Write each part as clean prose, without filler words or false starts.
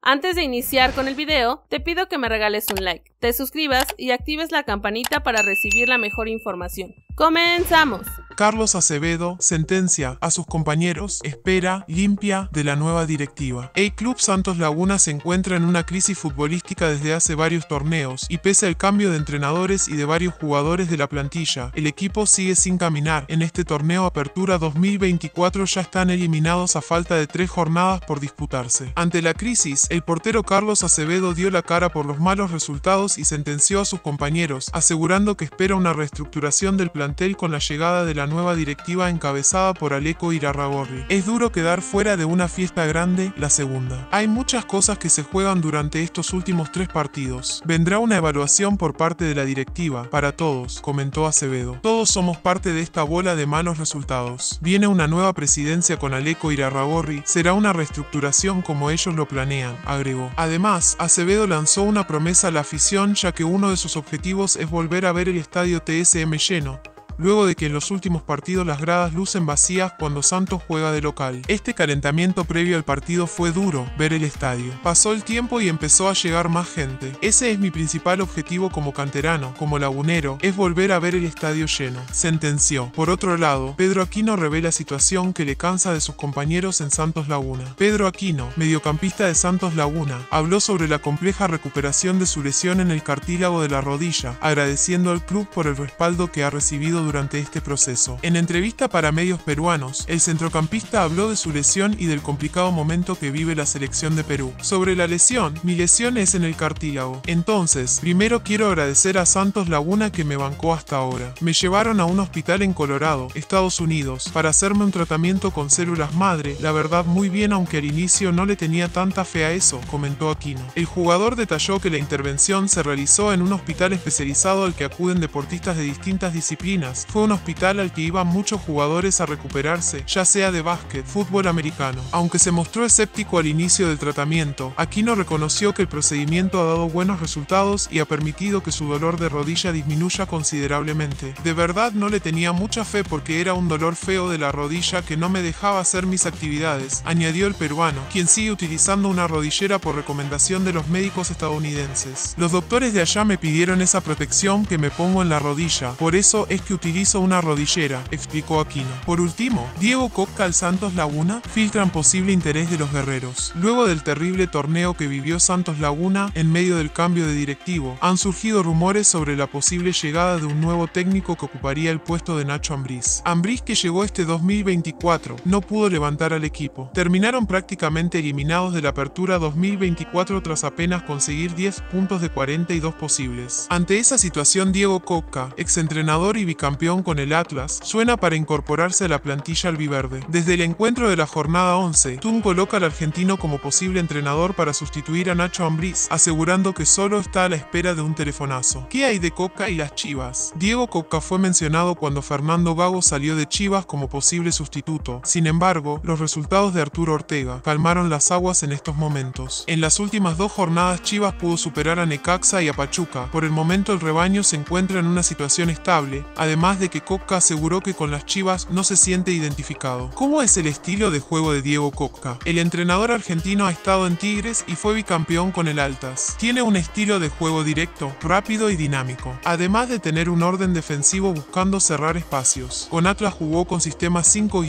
Antes de iniciar con el video, te pido que me regales un like, te suscribas y actives la campanita para recibir la mejor información. ¡Comenzamos! Carlos Acevedo sentencia a sus compañeros, espera limpia de la nueva directiva. El Club Santos Laguna se encuentra en una crisis futbolística desde hace varios torneos y pese al cambio de entrenadores y de varios jugadores de la plantilla, el equipo sigue sin caminar. En este torneo Apertura 2024 ya están eliminados a falta de 3 jornadas por disputarse. Ante la crisis, el portero Carlos Acevedo dio la cara por los malos resultados y sentenció a sus compañeros, asegurando que espera una reestructuración del plantel con la llegada de la nueva directiva encabezada por Aleco Irarrágorri. Es duro quedar fuera de una fiesta grande, la segunda. Hay muchas cosas que se juegan durante estos últimos 3 partidos. Vendrá una evaluación por parte de la directiva, para todos, comentó Acevedo. Todos somos parte de esta bola de malos resultados. Viene una nueva presidencia con Aleco Irarrágorri, será una reestructuración como ellos lo planean, agregó. Además, Acevedo lanzó una promesa a la afición ya que uno de sus objetivos es volver a ver el estadio TSM lleno, luego de que en los últimos partidos las gradas lucen vacías cuando Santos juega de local. Este calentamiento previo al partido fue duro, ver el estadio. Pasó el tiempo y empezó a llegar más gente. Ese es mi principal objetivo como canterano, como lagunero, es volver a ver el estadio lleno, sentenció. Por otro lado, Pedro Aquino revela situación que le cansa de sus compañeros en Santos Laguna. Pedro Aquino, mediocampista de Santos Laguna, habló sobre la compleja recuperación de su lesión en el cartílago de la rodilla, agradeciendo al club por el respaldo que ha recibido durante este proceso. En entrevista para medios peruanos, el centrocampista habló de su lesión y del complicado momento que vive la selección de Perú. Sobre la lesión, mi lesión es en el cartílago. Entonces, primero quiero agradecer a Santos Laguna que me bancó hasta ahora. Me llevaron a un hospital en Colorado, Estados Unidos, para hacerme un tratamiento con células madre, la verdad muy bien aunque al inicio no le tenía tanta fe a eso, comentó Aquino. El jugador detalló que la intervención se realizó en un hospital especializado al que acuden deportistas de distintas disciplinas. Fue un hospital al que iban muchos jugadores a recuperarse, ya sea de básquet, fútbol americano. Aunque se mostró escéptico al inicio del tratamiento, Aquino reconoció que el procedimiento ha dado buenos resultados y ha permitido que su dolor de rodilla disminuya considerablemente. De verdad no le tenía mucha fe porque era un dolor feo de la rodilla que no me dejaba hacer mis actividades, añadió el peruano, quien sigue utilizando una rodillera por recomendación de los médicos estadounidenses. Los doctores de allá me pidieron esa protección que me pongo en la rodilla, por eso es que utilizo una rodillera, explicó Aquino. Por último, Diego Cocca al Santos Laguna, filtran posible interés de los guerreros. Luego del terrible torneo que vivió Santos Laguna en medio del cambio de directivo, han surgido rumores sobre la posible llegada de un nuevo técnico que ocuparía el puesto de Nacho Ambriz. Ambriz, que llegó este 2024, no pudo levantar al equipo. Terminaron prácticamente eliminados de la Apertura 2024 tras apenas conseguir 10 puntos de 42 posibles. Ante esa situación, Diego Cocca, exentrenador y bicampeón con el Atlas, suena para incorporarse a la plantilla albiverde. Desde el encuentro de la jornada 11, TUN coloca al argentino como posible entrenador para sustituir a Nacho Ambriz, asegurando que solo está a la espera de un telefonazo. ¿Qué hay de Cocca y las Chivas? Diego Cocca fue mencionado cuando Fernando Gago salió de Chivas como posible sustituto. Sin embargo, los resultados de Arturo Ortega calmaron las aguas en estos momentos. En las últimas 2 jornadas Chivas pudo superar a Necaxa y a Pachuca. Por el momento el rebaño se encuentra en una situación estable, además de que Cocca aseguró que con las Chivas no se siente identificado. ¿Cómo es el estilo de juego de Diego Cocca? El entrenador argentino ha estado en Tigres y fue bicampeón con el Altas. Tiene un estilo de juego directo, rápido y dinámico, además de tener un orden defensivo buscando cerrar espacios. Con Atlas jugó con sistema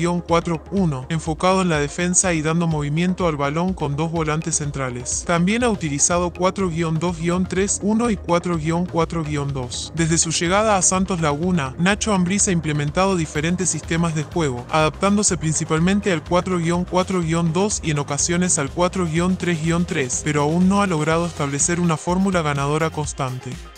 5-4-1, enfocado en la defensa y dando movimiento al balón con 2 volantes centrales. También ha utilizado 4-2-3-1 y 4-4-2. Desde su llegada a Santos Laguna, Nacho Ambriz ha implementado diferentes sistemas de juego, adaptándose principalmente al 4-4-2 y en ocasiones al 4-3-3, pero aún no ha logrado establecer una fórmula ganadora constante.